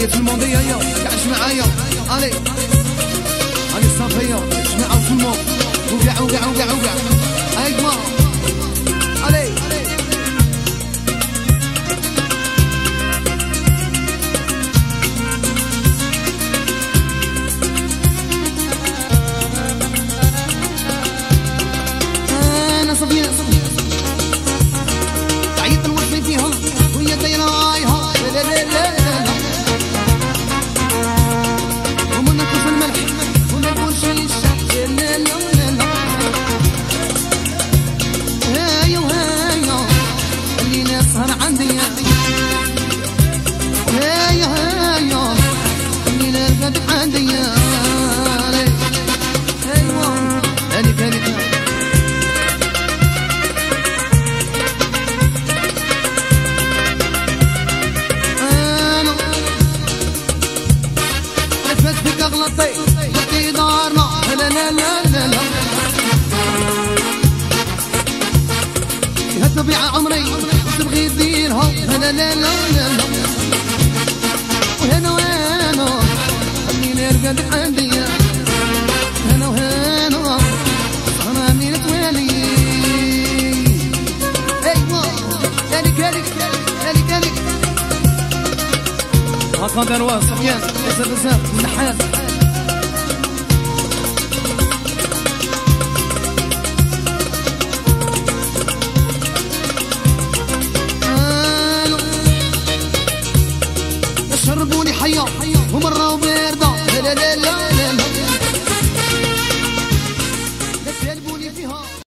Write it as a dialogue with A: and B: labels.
A: تحية الماضية هيا قاعد معايا الي الي الصافية جماعة وفمو وقع وقع وقع وقع هاي جماعة الي انا صبية تعيط نوصي فيها وهي دايرة رايها لا لا لا لا ومن ناكل الملح وما نقولش الشح لا لا لا لا هايا وهايا خليني اسهر عندي هايا هايا خليني ارقد عندي ايوا هانيك هانيك غلطي دارنا لا لا لا لا لا هالطبيعة عمري تبغي تديرها لا لا لا لا لا وهنا وهنا خليني ارقد عندي هنا وهنا انا منين توالي ايوا هالك هالك هالك هالك هاكا دروا سفيان بزاف بزاف النحاس شربوني حيا ومرة وباردة لا لا لا لا لا